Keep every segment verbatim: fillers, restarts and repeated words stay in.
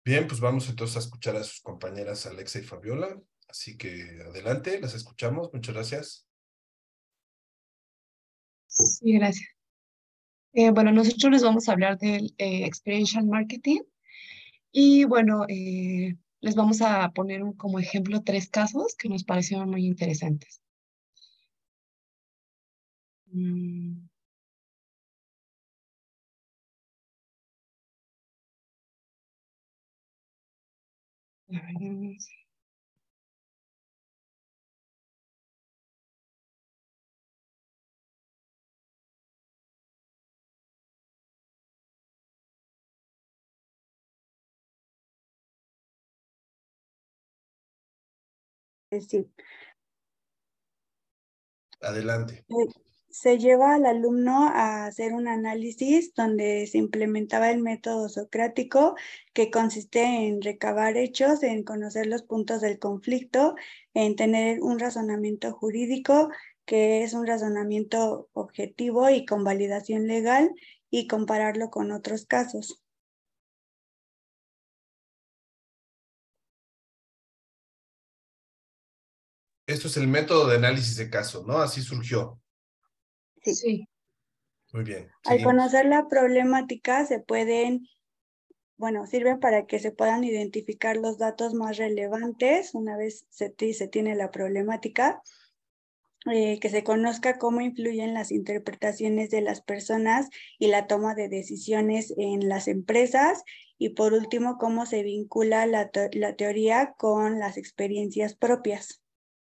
Bien, pues vamos entonces a escuchar a sus compañeras Alexa y Fabiola. Así que adelante, las escuchamos. Muchas gracias. Sí, gracias. Eh, bueno, nosotros les vamos a hablar del eh, Experiential Marketing y bueno, eh, les vamos a poner un- como ejemplo tres casos que nos parecieron muy interesantes. Mm, a ver, vamos. Eh, Sí, Adelante. eh, se lleva al alumno a hacer un análisis donde se implementaba el método socrático, que consiste en recabar hechos, en conocer los puntos del conflicto, en tener un razonamiento jurídico, que es un razonamiento objetivo y con validación legal, y compararlo con otros casos. Esto es el método de análisis de caso, ¿no? Así surgió. Sí. Sí, Muy bien, Al seguimos. conocer la problemática se pueden Bueno, sirve para que se puedan identificar los datos más relevantes una vez se, se tiene la problemática, eh, que se conozca cómo influyen las interpretaciones de las personas y la toma de decisiones en las empresas, y por último, cómo se vincula la, te la teoría con las experiencias propias.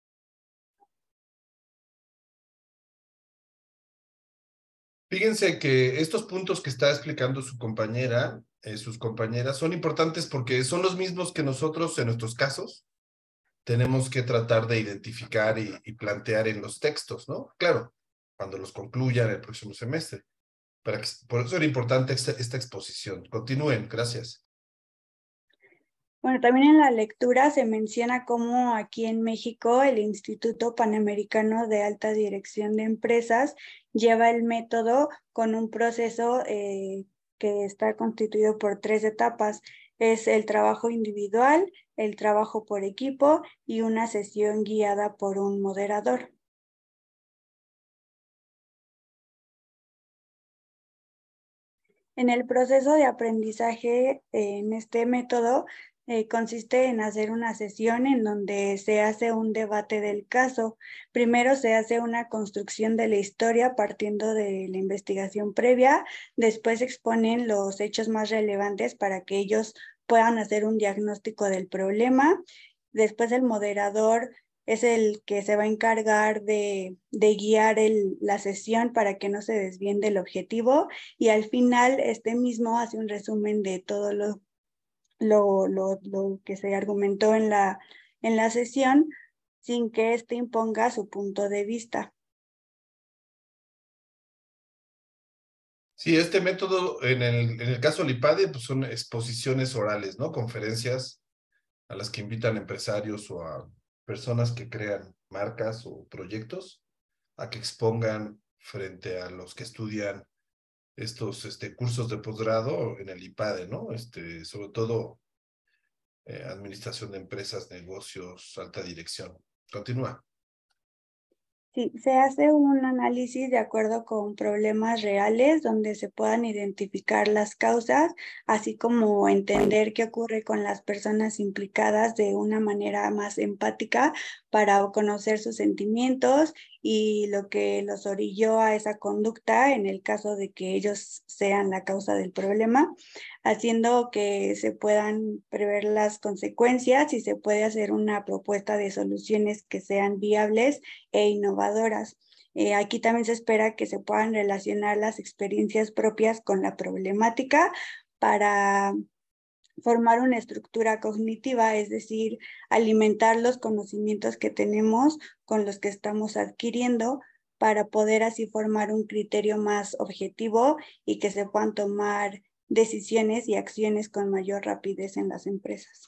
Fíjense que estos puntos que está explicando su compañera, eh, sus compañeras, son importantes porque son los mismos que nosotros en nuestros casos tenemos que tratar de identificar y, y plantear en los textos, ¿no? Claro, cuando los concluyan el próximo semestre. Para que, por eso era importante esta, esta exposición. Continúen, gracias. Bueno, también en la lectura se menciona cómo aquí en México el Instituto Panamericano de Alta Dirección de Empresas lleva el método con un proceso eh, que está constituido por tres etapas. Es el trabajo individual, el trabajo por equipo y una sesión guiada por un moderador. En el proceso de aprendizaje, eh, en este método, eh, consiste en hacer una sesión en donde se hace un debate del caso. Primero se hace una construcción de la historia partiendo de la investigación previa, después se exponen los hechos más relevantes para que ellos puedan hacer un diagnóstico del problema. Después el moderador es el que se va a encargar de, de guiar el, la sesión para que no se desvíen del objetivo, y al final este mismo hace un resumen de todo lo, lo, lo, lo que se argumentó en la, en la sesión, sin que éste imponga su punto de vista. Sí, este método, en el, en el caso del IPADE, pues son exposiciones orales, ¿no? Conferencias a las que invitan empresarios o a personas que crean marcas o proyectos a que expongan frente a los que estudian estos este, cursos de posgrado en el IPADE, ¿no? Este, sobre todo eh, administración de empresas, negocios, alta dirección. Continúa. Sí, se hace un análisis de acuerdo con problemas reales donde se puedan identificar las causas, así como entender qué ocurre con las personas implicadas de una manera más empática para conocer sus sentimientos y lo que los orilló a esa conducta en el caso de que ellos sean la causa del problema, haciendo que se puedan prever las consecuencias y se puede hacer una propuesta de soluciones que sean viables e innovadoras. Eh, aquí también se espera que se puedan relacionar las experiencias propias con la problemática para formar una estructura cognitiva, es decir, alimentar los conocimientos que tenemos con los que estamos adquiriendo para poder así formar un criterio más objetivo y que se puedan tomar decisiones y acciones con mayor rapidez en las empresas.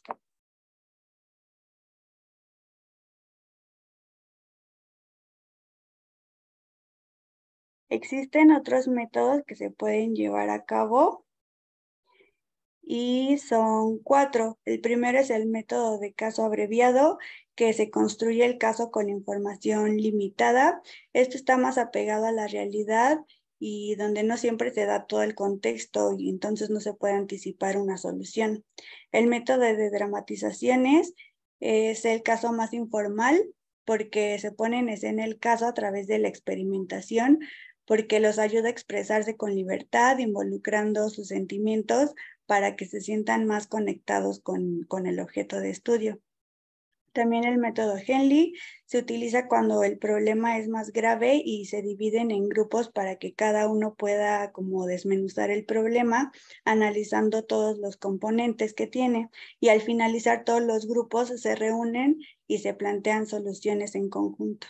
Existen otros métodos que se pueden llevar a cabo y son cuatro. El primero es el método de caso abreviado, que se construye el caso con información limitada. Esto está más apegado a la realidad y donde no siempre se da todo el contexto y entonces no se puede anticipar una solución. El método de dramatizaciones es el caso más informal porque se pone en escena el caso a través de la experimentación, porque los ayuda a expresarse con libertad, involucrando sus sentimientos para que se sientan más conectados con, con el objeto de estudio. También el método Henley se utiliza cuando el problema es más grave y se dividen en grupos para que cada uno pueda como desmenuzar el problema, analizando todos los componentes que tiene. Y al finalizar todos los grupos se reúnen y se plantean soluciones en conjunto.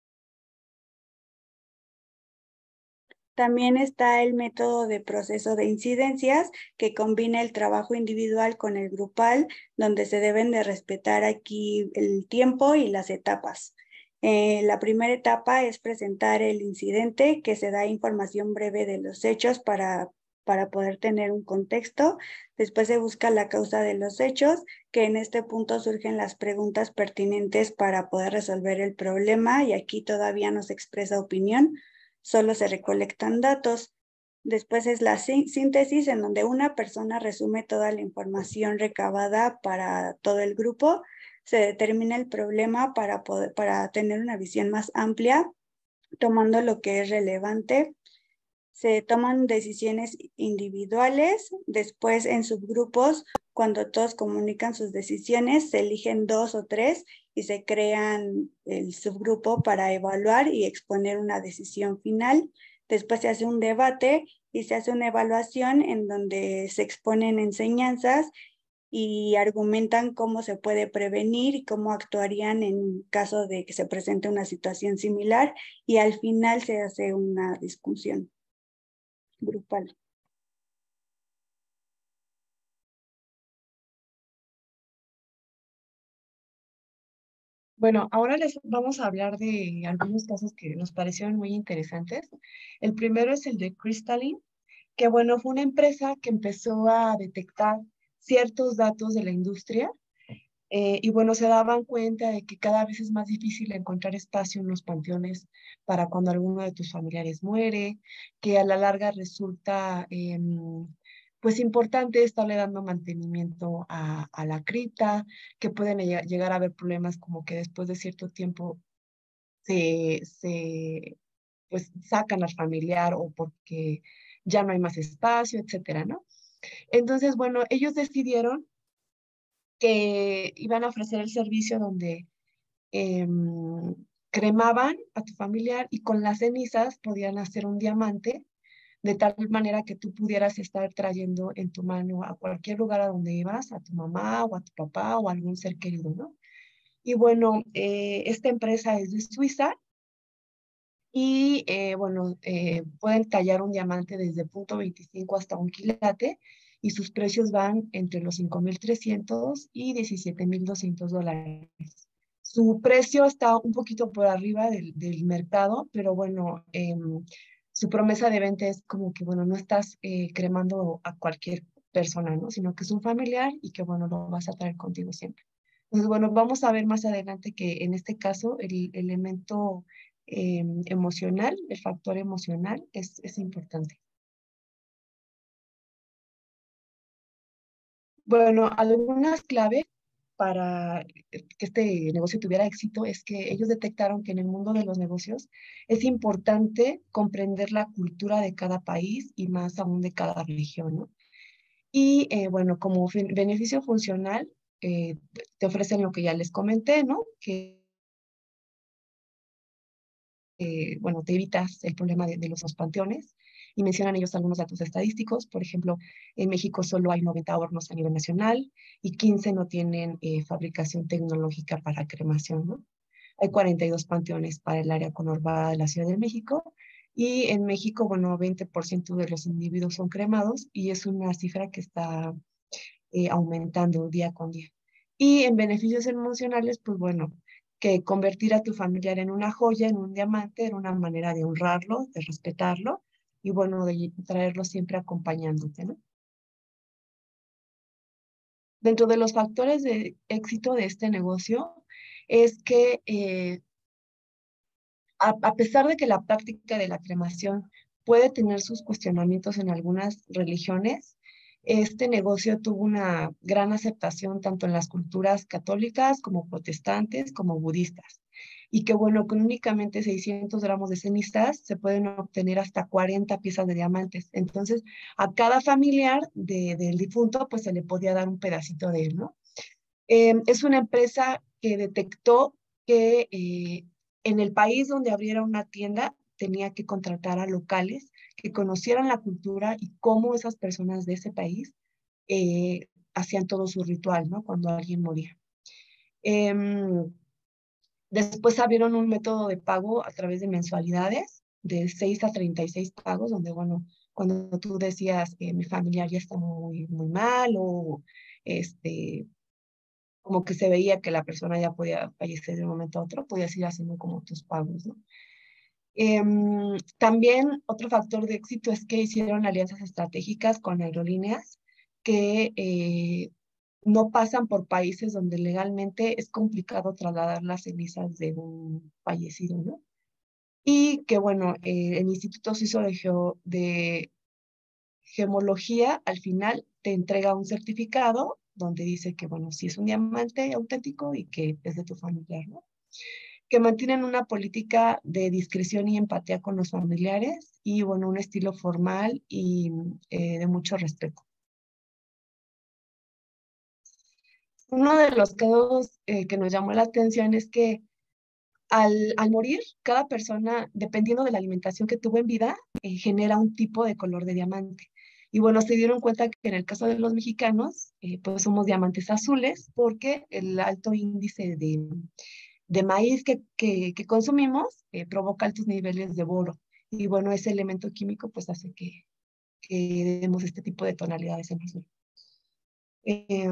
También está el método de proceso de incidencias, que combina el trabajo individual con el grupal, donde se deben de respetar aquí el tiempo y las etapas. Eh, la primera etapa es presentar el incidente, que se da información breve de los hechos para, para poder tener un contexto. Después se busca la causa de los hechos, que en este punto surgen las preguntas pertinentes para poder resolver el problema, y aquí todavía no se expresa opinión, solo se recolectan datos. Después es la síntesis, en donde una persona resume toda la información recabada para todo el grupo. Se determina el problema para, poder, para tener una visión más amplia, tomando lo que es relevante. Se toman decisiones individuales. Después, en subgrupos, cuando todos comunican sus decisiones, se eligen dos o tres y se crean el subgrupo para evaluar y exponer una decisión final. Después se hace un debate y se hace una evaluación en donde se exponen enseñanzas y argumentan cómo se puede prevenir y cómo actuarían en caso de que se presente una situación similar, y al final se hace una discusión grupal. Bueno, ahora les vamos a hablar de algunos casos que nos parecieron muy interesantes. El primero es el de Crystalline, que bueno, fue una empresa que empezó a detectar ciertos datos de la industria eh, y bueno, se daban cuenta de que cada vez es más difícil encontrar espacio en los panteones para cuando alguno de tus familiares muere, que a la larga resulta eh, pues importante estarle dando mantenimiento a, a la cripta, que pueden llegar a haber problemas como que después de cierto tiempo se, se pues sacan al familiar o porque ya no hay más espacio, etcétera, ¿no? Entonces, bueno, ellos decidieron que iban a ofrecer el servicio donde eh, cremaban a tu familiar y con las cenizas podían hacer un diamante de tal manera que tú pudieras estar trayendo en tu mano a cualquier lugar a donde ibas, a tu mamá o a tu papá o a algún ser querido, ¿no? Y bueno, eh, esta empresa es de Suiza y eh, bueno, eh, pueden tallar un diamante desde punto veinticinco hasta un quilate y sus precios van entre los cinco mil trescientos y diecisiete mil doscientos dólares. Su precio está un poquito por arriba del, del mercado, pero bueno, eh, su promesa de venta es como que, bueno, no estás eh, cremando a cualquier persona, ¿no? Sino que es un familiar y que, bueno, lo vas a traer contigo siempre. Entonces, bueno, vamos a ver más adelante que en este caso el elemento eh, emocional, el factor emocional es, es importante. Bueno, algunas claves para que este negocio tuviera éxito es que ellos detectaron que en el mundo de los negocios es importante comprender la cultura de cada país y más aún de cada región, ¿no? Y eh, bueno, como beneficio funcional, eh, te ofrecen lo que ya les comenté, ¿no? Que eh, bueno, te evitas el problema de, de los panteones y mencionan ellos algunos datos estadísticos. Por ejemplo, en México solo hay noventa hornos a nivel nacional y quince no tienen eh, fabricación tecnológica para cremación, ¿no? Hay cuarenta y dos panteones para el área conurbada de la Ciudad de México y en México, bueno, veinte por ciento de los individuos son cremados y es una cifra que está eh, aumentando día con día. Y en beneficios emocionales, pues bueno, que convertir a tu familiar en una joya, en un diamante, era una manera de honrarlo, de respetarlo y bueno, de traerlo siempre acompañándote, ¿no? Dentro de los factores de éxito de este negocio es que eh, a, a pesar de que la práctica de la cremación puede tener sus cuestionamientos en algunas religiones, este negocio tuvo una gran aceptación tanto en las culturas católicas como protestantes como budistas. Y que bueno, con únicamente seiscientos gramos de cenizas se pueden obtener hasta cuarenta piezas de diamantes. Entonces, a cada familiar de, del difunto, pues se le podía dar un pedacito de él, ¿no? Eh, es una empresa que detectó que eh, en el país donde abriera una tienda tenía que contratar a locales que conocieran la cultura y cómo esas personas de ese país eh, hacían todo su ritual, ¿no? Cuando alguien moría. Eh, Después abrieron un método de pago a través de mensualidades de seis a treinta y seis pagos, donde, bueno, cuando tú decías que mi familiar ya está muy, muy mal o este, como que se veía que la persona ya podía fallecer de un momento a otro, podías ir haciendo como tus pagos, ¿no? Eh, También otro factor de éxito es que hicieron alianzas estratégicas con aerolíneas que eh, no pasan por países donde legalmente es complicado trasladar las cenizas de un fallecido, ¿no? Y que bueno, eh, el Instituto Suizo de, Geo, de Gemología al final te entrega un certificado donde dice que, bueno, sí es un diamante auténtico y que es de tu familiar, ¿no? Que mantienen una política de discreción y empatía con los familiares y, bueno, un estilo formal y eh, de mucho respeto. Uno de los casos eh, que nos llamó la atención es que al, al morir, cada persona, dependiendo de la alimentación que tuvo en vida, eh, genera un tipo de color de diamante. Y bueno, se dieron cuenta que en el caso de los mexicanos, eh, pues somos diamantes azules porque el alto índice de, de maíz que, que, que consumimos eh, provoca altos niveles de boro. Y bueno, ese elemento químico pues hace que, que demos este tipo de tonalidades en azul. Eh,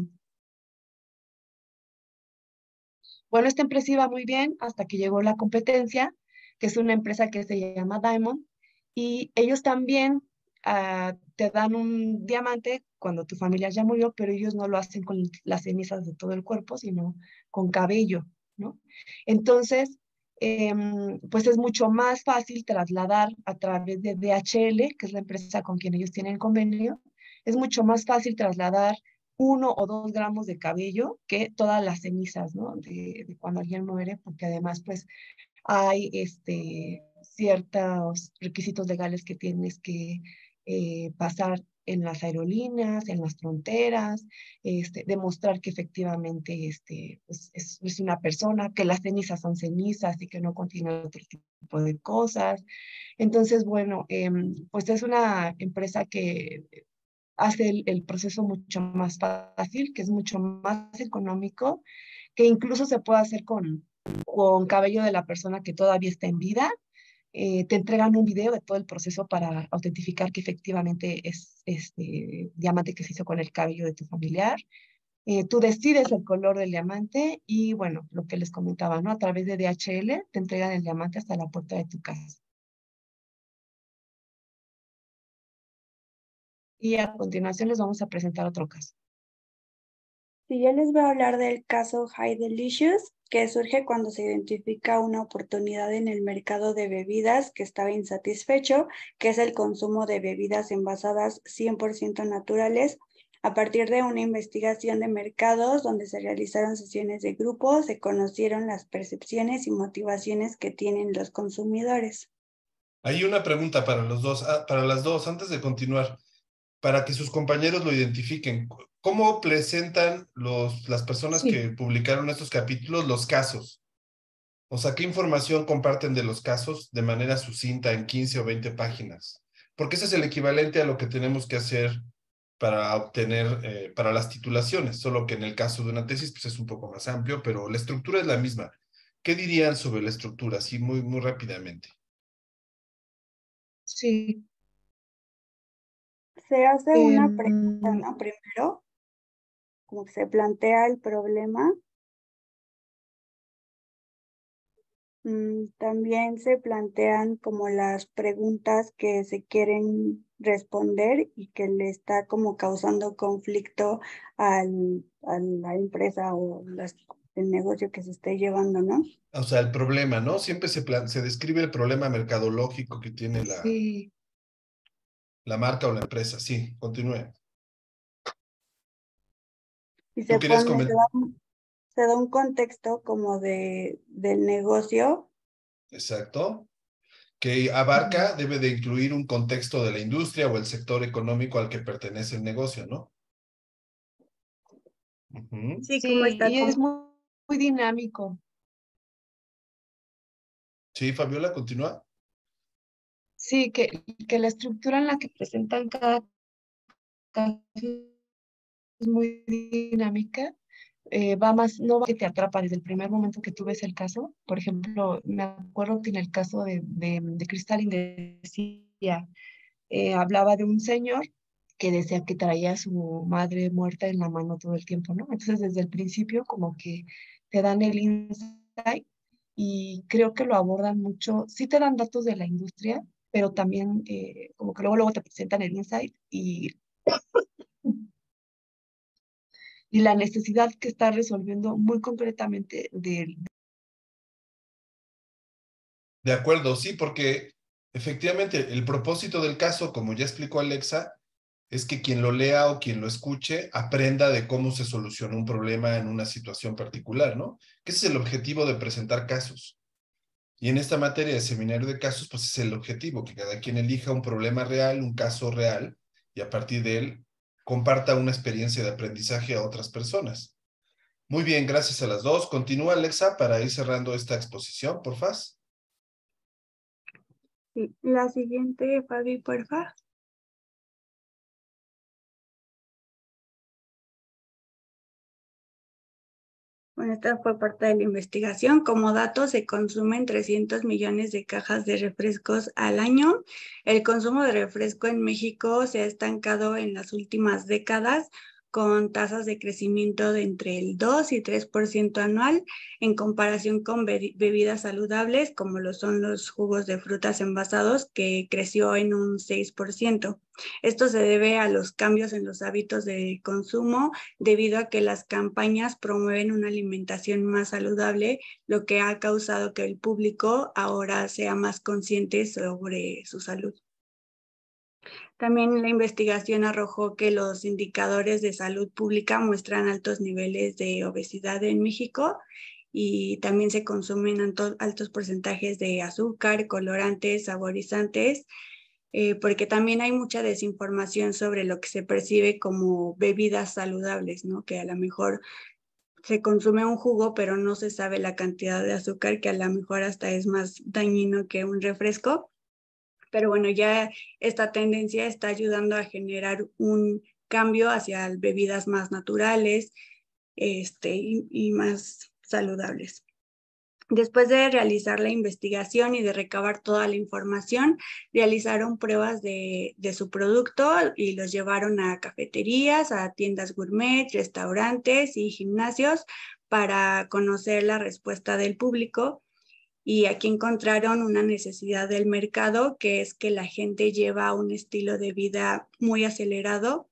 bueno, esta empresa iba muy bien hasta que llegó la competencia, que es una empresa que se llama Diamond, y ellos también uh, te dan un diamante cuando tu familia ya murió, pero ellos no lo hacen con las cenizas de todo el cuerpo, sino con cabello, ¿no? Entonces, eh, pues es mucho más fácil trasladar a través de D H L, que es la empresa con quien ellos tienen convenio, es mucho más fácil trasladar uno o dos gramos de cabello que todas las cenizas, ¿no? De, de cuando alguien muere, porque además, pues, hay este, ciertos requisitos legales que tienes que eh, pasar en las aerolíneas, en las fronteras, este, demostrar que efectivamente este, pues, es, es una persona, que las cenizas son cenizas y que no contienen otro tipo de cosas. Entonces, bueno, eh, pues es una empresa que hace el, el proceso mucho más fácil, que es mucho más económico, que incluso se puede hacer con, con cabello de la persona que todavía está en vida. Eh, te entregan un video de todo el proceso para autentificar que efectivamente es este diamante que se hizo con el cabello de tu familiar. Eh, tú decides el color del diamante y bueno, lo que les comentaba, ¿no? A través de D H L te entregan el diamante hasta la puerta de tu casa. Y a continuación les vamos a presentar otro caso. Sí, yo les voy a hablar del caso High Delicious, que surge cuando se identifica una oportunidad en el mercado de bebidas que estaba insatisfecho, que es el consumo de bebidas envasadas cien por ciento naturales, a partir de una investigación de mercados donde se realizaron sesiones de grupo, se conocieron las percepciones y motivaciones que tienen los consumidores. Hay una pregunta para los dos, ah, para las dos, antes de continuar, para que sus compañeros lo identifiquen. ¿Cómo presentan los, las personas Sí. que publicaron estos capítulos los casos? O sea, ¿qué información comparten de los casos de manera sucinta en quince o veinte páginas? Porque ese es el equivalente a lo que tenemos que hacer para obtener, eh, para las titulaciones, solo que en el caso de una tesis pues es un poco más amplio, pero la estructura es la misma. ¿Qué dirían sobre la estructura? Así muy, muy rápidamente. Sí. Se hace Eh, una pregunta, ¿no? Primero, como que se plantea el problema. Mm, también se plantean como las preguntas que se quieren responder y que le está como causando conflicto al, a la empresa o las, el negocio que se esté llevando, ¿no? O sea, el problema, ¿no? Siempre se, plan- se describe el problema mercadológico que tiene la, Sí, la marca o la empresa. Sí, continúe. Y ¿Tú se querías pone, se comentar? da, un- se da un contexto como de, del negocio. Exacto. Que abarca, debe de incluir un contexto de la industria o el sector económico al que pertenece el negocio, ¿no? Ujú. Sí, como sí, está y es como, muy, muy dinámico. Sí, Fabiola, continúa. Sí, que, que la estructura en la que presentan cada caso es muy dinámica. Eh, va más, no va que te atrapa desde el primer momento que tú ves el caso. Por ejemplo, me acuerdo que en el caso de, de, de Crystalline decía, eh, hablaba de un señor que decía que traía a su madre muerta en la mano todo el tiempo, ¿no? Entonces, desde el principio, como que te dan el insight y creo que lo abordan mucho. Sí te dan datos de la industria, pero también eh, como que luego, luego te presentan el insight y, y la necesidad que está resolviendo muy concretamente del... De acuerdo, sí, porque efectivamente el propósito del caso, como ya explicó Alexa, es que quien lo lea o quien lo escuche aprenda de cómo se soluciona un problema en una situación particular, ¿no? Que ese es el objetivo de presentar casos. Y en esta materia de seminario de casos, pues es el objetivo, que cada quien elija un problema real, un caso real, y a partir de él comparta una experiencia de aprendizaje a otras personas. Muy bien, gracias a las dos. Continúa, Alexa, para ir cerrando esta exposición, por favor. sí. La siguiente, Fabi, porfa. Bueno, esta fue parte de la investigación. Como dato, se consumen trescientos millones de cajas de refrescos al año. El consumo de refresco en México se ha estancado en las últimas décadas con tasas de crecimiento de entre el dos y tres por ciento anual en comparación con be bebidas saludables como lo son los jugos de frutas envasados, que creció en un seis por ciento. Esto se debe a los cambios en los hábitos de consumo debido a que las campañas promueven una alimentación más saludable, lo que ha causado que el público ahora sea más consciente sobre su salud. También la investigación arrojó que los indicadores de salud pública muestran altos niveles de obesidad en México y también se consumen altos, altos porcentajes de azúcar, colorantes, saborizantes, eh, porque también hay mucha desinformación sobre lo que se percibe como bebidas saludables, ¿no? Que a lo mejor se consume un jugo, pero no se sabe la cantidad de azúcar, que a lo mejor hasta es más dañino que un refresco. Pero bueno, ya esta tendencia está ayudando a generar un cambio hacia bebidas más naturales este, y, y más saludables. Después de realizar la investigación y de recabar toda la información, realizaron pruebas de, de su producto y los llevaron a cafeterías, a tiendas gourmet, restaurantes y gimnasios para conocer la respuesta del público. Y aquí encontraron una necesidad del mercado, que es que la gente lleva un estilo de vida muy acelerado,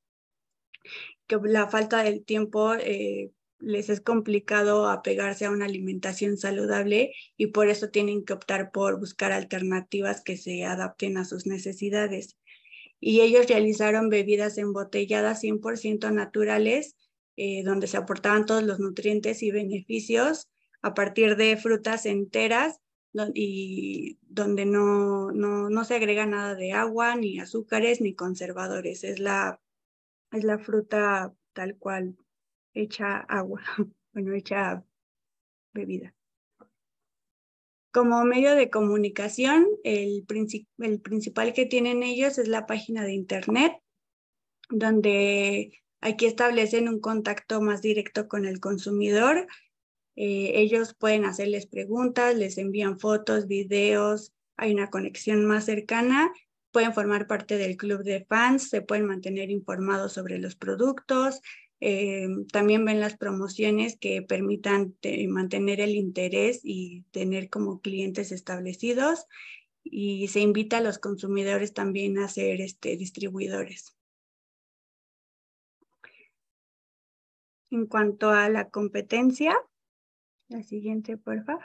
que la falta del tiempo eh, les es complicado apegarse a una alimentación saludable y por eso tienen que optar por buscar alternativas que se adapten a sus necesidades. Y ellos realizaron bebidas embotelladas cien por ciento naturales, eh, donde se aportaban todos los nutrientes y beneficios a partir de frutas enteras y donde no, no, no se agrega nada de agua, ni azúcares, ni conservadores. Es la, es la fruta tal cual, hecha agua, bueno, hecha bebida. Como medio de comunicación, el, princip el principal que tienen ellos es la página de internet, donde aquí establecen un contacto más directo con el consumidor. Eh, ellos pueden hacerles preguntas, les envían fotos, videos, hay una conexión más cercana, pueden formar parte del club de fans, se pueden mantener informados sobre los productos, eh, también ven las promociones que permitan mantener el interés y tener como clientes establecidos. y se invita a los consumidores también a ser este, distribuidores. En cuanto a la competencia, la siguiente, por favor.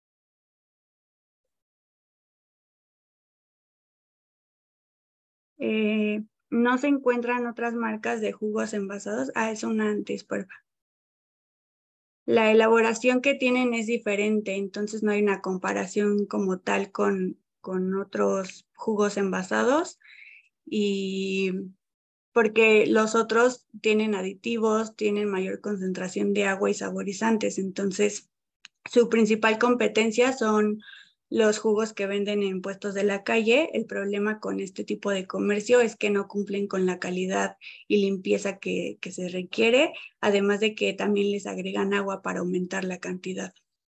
Eh, no se encuentran otras marcas de jugos envasados. Ah, es una antes, por favor. La elaboración que tienen es diferente, entonces no hay una comparación como tal con, con otros jugos envasados, y porque los otros tienen aditivos, tienen mayor concentración de agua y saborizantes, entonces su principal competencia son los jugos que venden en puestos de la calle. El problema con este tipo de comercio es que no cumplen con la calidad y limpieza que, que se requiere, además de que también les agregan agua para aumentar la cantidad.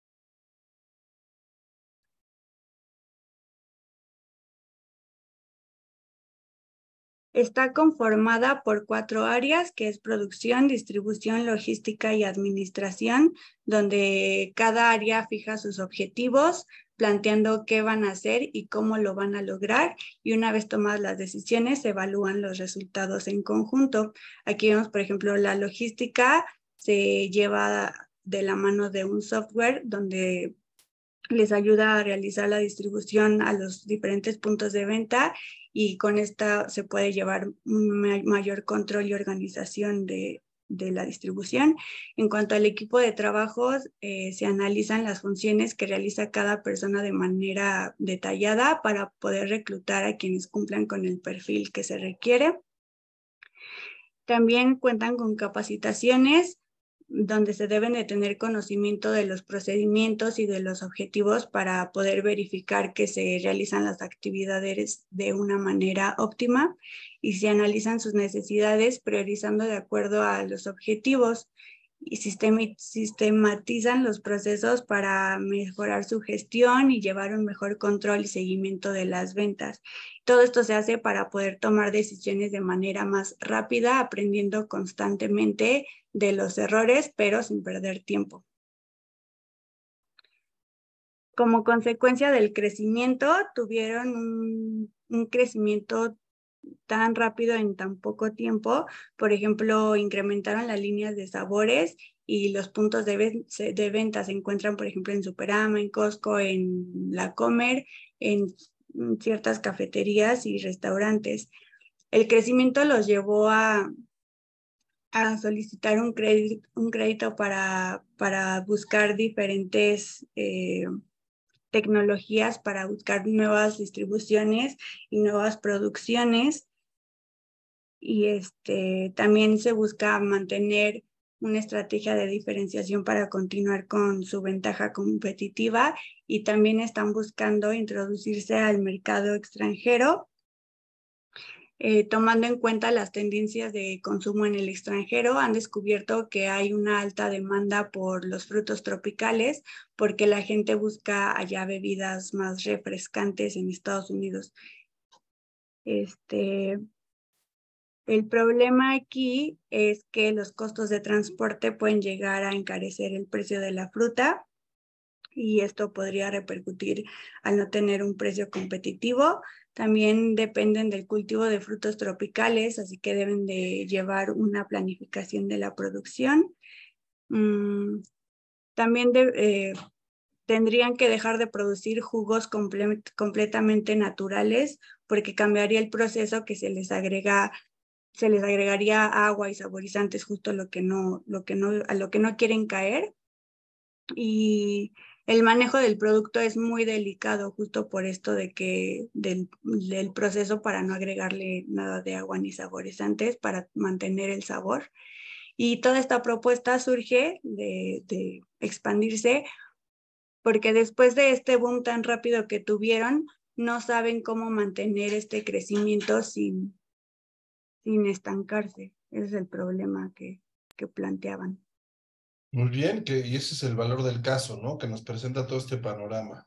Está conformada por cuatro áreas, que es producción, distribución, logística y administración, donde cada área fija sus objetivos, planteando qué van a hacer y cómo lo van a lograr, y una vez tomadas las decisiones, se evalúan los resultados en conjunto. Aquí vemos, por ejemplo, la logística se lleva de la mano de un software donde les ayuda a realizar la distribución a los diferentes puntos de venta, y con esta se puede llevar un mayor control y organización de, de la distribución. En cuanto al equipo de trabajos, eh, se analizan las funciones que realiza cada persona de manera detallada para poder reclutar a quienes cumplan con el perfil que se requiere. También cuentan con capacitaciones donde se deben de tener conocimiento de los procedimientos y de los objetivos para poder verificar que se realizan las actividades de una manera óptima, y se analizan sus necesidades priorizando de acuerdo a los objetivos, y sistematizan los procesos para mejorar su gestión y llevar un mejor control y seguimiento de las ventas. Todo esto se hace para poder tomar decisiones de manera más rápida, aprendiendo constantemente de los errores, pero sin perder tiempo. Como consecuencia del crecimiento, tuvieron un, un crecimiento tan rápido en tan poco tiempo. Por ejemplo, incrementaron las líneas de sabores y los puntos de, ven de venta se encuentran, por ejemplo, en Superama, en Costco, en La Comer, en ciertas cafeterías y restaurantes. El crecimiento los llevó a, a solicitar un crédito, un crédito para, para buscar diferentes eh, tecnologías, para buscar nuevas distribuciones y nuevas producciones. Y este, también se busca mantener una estrategia de diferenciación para continuar con su ventaja competitiva, y también están buscando introducirse al mercado extranjero, eh, tomando en cuenta las tendencias de consumo en el extranjero. Han descubierto que hay una alta demanda por los frutos tropicales porque la gente busca allá bebidas más refrescantes en Estados Unidos. Este... El problema aquí es que los costos de transporte pueden llegar a encarecer el precio de la fruta, y esto podría repercutir al no tener un precio competitivo. También dependen del cultivo de frutos tropicales, así que deben de llevar una planificación de la producción. Mm, también de, eh, tendrían que dejar de producir jugos comple completamente naturales, porque cambiaría el proceso, que se les agrega se les agregaría agua y saborizantes, justo lo que no, lo que no, a lo que no quieren caer. Y el manejo del producto es muy delicado, justo por esto de que del, del proceso, para no agregarle nada de agua ni saborizantes, para mantener el sabor. Y toda esta propuesta surge de, de expandirse porque después de este boom tan rápido que tuvieron, no saben cómo mantener este crecimiento sin sin estancarse. Ese es el problema que, que planteaban. Muy bien, que, y ese es el valor del caso, ¿no? Que nos presenta todo este panorama.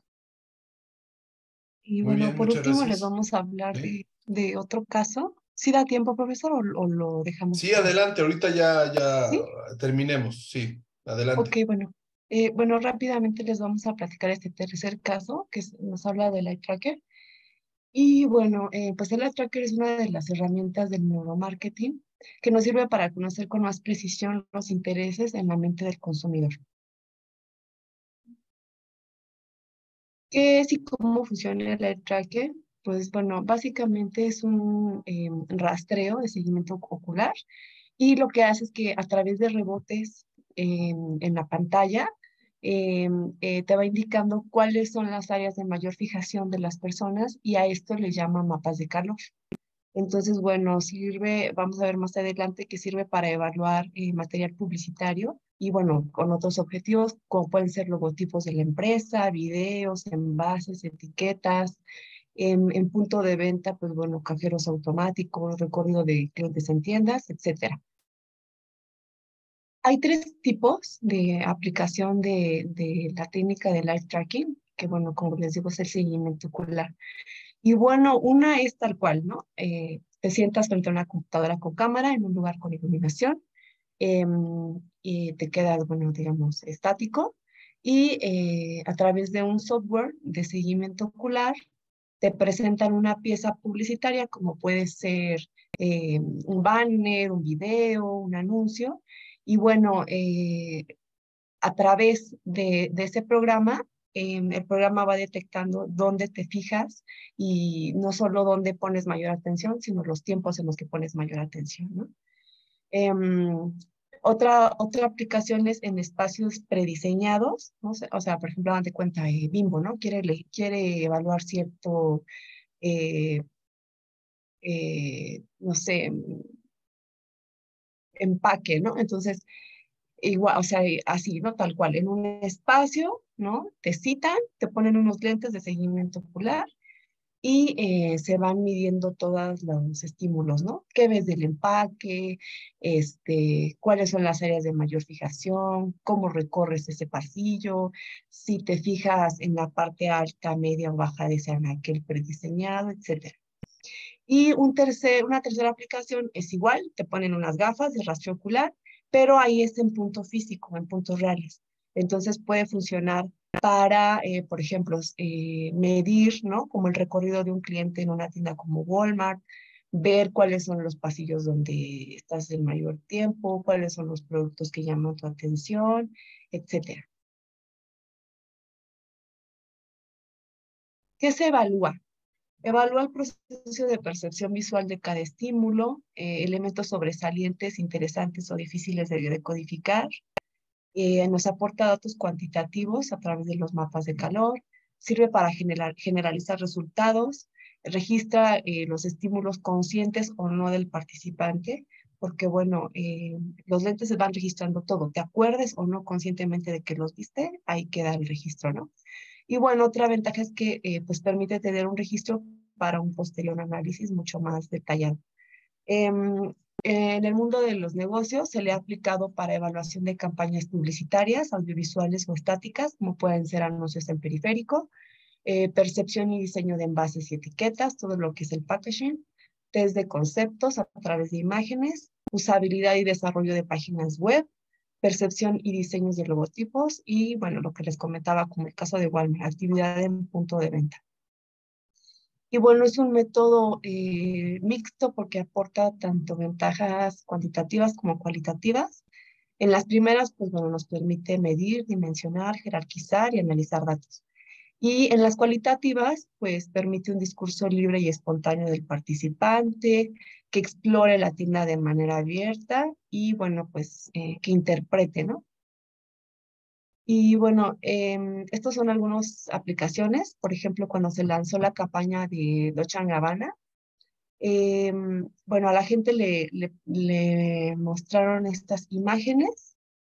Y Muy bueno, bien, por muchas último les gracias. vamos a hablar ¿Sí? de, de otro caso. ¿Sí da tiempo, profesor, o, o lo dejamos Sí, para...? adelante, ahorita ya, ya ¿Sí? terminemos, sí, Ok, adelante. bueno. Eh, bueno, rápidamente les vamos a platicar este tercer caso que es- nos habla del eye tracker. Y bueno, eh, pues el Life Tracker es una de las herramientas del neuromarketing que nos sirve para conocer con más precisión los intereses en la mente del consumidor. ¿Qué es y cómo funciona el Life Tracker? Pues bueno, básicamente es un eh, rastreo de seguimiento ocular y lo que hace es que a través de rebotes en, en la pantalla eh, eh, te va indicando cuáles son las áreas de mayor fijación de las personas y a esto le llama mapas de calor. Entonces, bueno, sirve, vamos a ver más adelante que sirve para evaluar eh, material publicitario y bueno, con otros objetivos, como pueden ser logotipos de la empresa, videos, envases, etiquetas, en, en punto de venta, pues bueno, cajeros automáticos, recorrido de clientes en tiendas, etcétera. Hay tres tipos de aplicación de, de la técnica de live tracking, que bueno, como les digo, es el seguimiento ocular. Y bueno, una es tal cual, ¿no? Eh, te sientas frente a una computadora con cámara en un lugar con iluminación eh, y te quedas, bueno, digamos, estático y eh, a través de un software de seguimiento ocular te presentan una pieza publicitaria como puede ser eh, un banner, un video, un anuncio. Y bueno, eh, a través de, de ese programa, eh, el programa va detectando dónde te fijas y no solo dónde pones mayor atención, sino los tiempos en los que pones mayor atención, ¿no? Em, otra, otra aplicación es en espacios prediseñados, ¿no? O sea, o sea, por ejemplo, date cuenta, eh, Bimbo, ¿no? Quiere, le- quiere evaluar cierto, eh, eh, no sé, empaque, ¿no? Entonces, igual, o sea, así, ¿no? Tal cual, en un espacio, ¿no? Te citan, te ponen unos lentes de seguimiento ocular y eh, se van midiendo todos los estímulos, ¿no? ¿Qué ves del empaque? Este, ¿cuáles son las áreas de mayor fijación? ¿Cómo recorres ese pasillo? Si te fijas en la parte alta, media o baja de ese anaquel prediseñado, etcétera. Y un tercer, una tercera aplicación es igual, te ponen unas gafas de rastreo ocular, pero ahí es en punto físico, en puntos reales. Entonces puede funcionar para, eh, por ejemplo, eh, medir, ¿no? Como el recorrido de un cliente en una tienda como Walmart, ver cuáles son los pasillos donde estás el mayor tiempo, cuáles son los productos que llaman tu atención, etcétera. ¿Qué se evalúa? Evalúa el proceso de percepción visual de cada estímulo, eh, elementos sobresalientes, interesantes o difíciles de decodificar. Eh, nos aporta datos cuantitativos a través de los mapas de calor. Sirve para generar, generalizar resultados. Registra eh, los estímulos conscientes o no del participante, porque bueno, eh, los lentes se van registrando todo. ¿Te acuerdes o no conscientemente de que los viste? Ahí queda el registro, ¿no? Y bueno, otra ventaja es que eh, pues permite tener un registro para un posterior análisis mucho más detallado. Em, en el mundo de los negocios se le ha aplicado para evaluación de campañas publicitarias, audiovisuales o estáticas, como pueden ser anuncios en periférico, eh, percepción y diseño de envases y etiquetas, todo lo que es el packaging, test de conceptos a través de imágenes, usabilidad y desarrollo de páginas web, percepción y diseños de logotipos y, bueno, lo que les comentaba como el caso de Walmart, actividad en punto de venta. Y bueno, es un método eh, mixto porque aporta tanto ventajas cuantitativas como cualitativas. En las primeras, pues bueno, nos permite medir, dimensionar, jerarquizar y analizar datos. Y en las cualitativas, pues permite un discurso libre y espontáneo del participante, que explore la tienda de manera abierta y, bueno, pues eh, que interprete, ¿no? Y bueno, eh, estos son algunas aplicaciones. Por ejemplo, cuando se lanzó la campaña de Dolce and Gabbana, eh, bueno, a la gente le, le, le mostraron estas imágenes.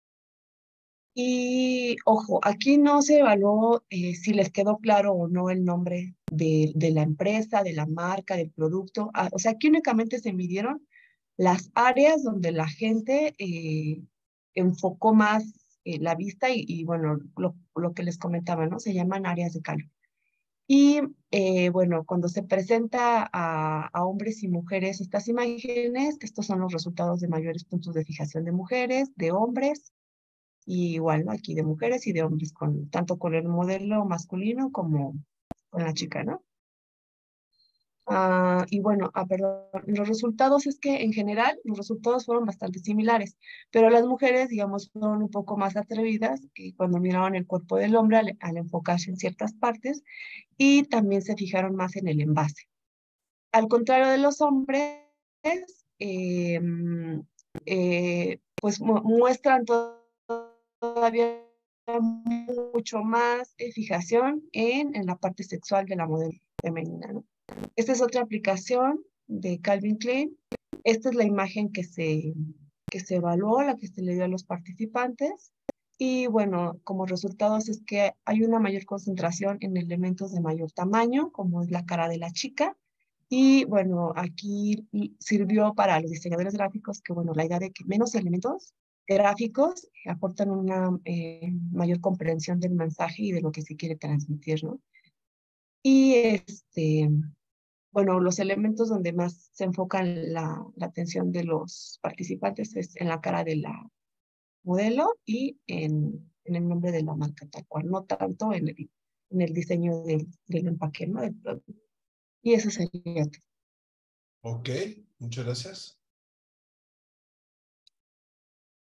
Y ojo, aquí no se evaluó eh, si les quedó claro o no el nombre de, de la empresa, de la marca, del producto. Ah, o sea, aquí únicamente se midieron las áreas donde la gente eh, enfocó más eh, la vista y, y bueno, lo, lo que les comentaba, ¿no? Se llaman áreas de calor. Y eh, bueno, cuando se presenta a, a hombres y mujeres estas imágenes, estos son los resultados de mayores puntos de fijación de mujeres, de hombres y igual, ¿no? Aquí de mujeres y de hombres, con, tanto con el modelo masculino como con la chica, ¿no? Ah, y bueno, ah, perdón, los resultados es que en general los resultados fueron bastante similares, pero las mujeres, digamos, fueron un poco más atrevidas eh, cuando miraban el cuerpo del hombre al, al enfocarse en ciertas partes y también se fijaron más en el envase. Al contrario de los hombres, eh, mm, eh, pues mu- muestran to- todavía mucho más eh, fijación en, en la parte sexual de la modelo femenina, ¿no? Esta es otra aplicación de Calvin Klein. Esta es la imagen que se, que se evaluó, la que se le dio a los participantes. Y bueno, como resultados es que hay una mayor concentración en elementos de mayor tamaño, como es la cara de la chica. Y bueno, aquí sirvió para los diseñadores gráficos que, bueno, la idea de que menos elementos gráficos aportan una eh, mayor comprensión del mensaje y de lo que se quiere transmitir, ¿no? Y este, bueno, los elementos donde más se enfocan la, la atención de los participantes es en la cara de la modelo y en, en el nombre de la marca tal cual, no tanto en el, en el diseño del, del empaque, ¿no? Del producto. Y eso sería. Ok, muchas gracias.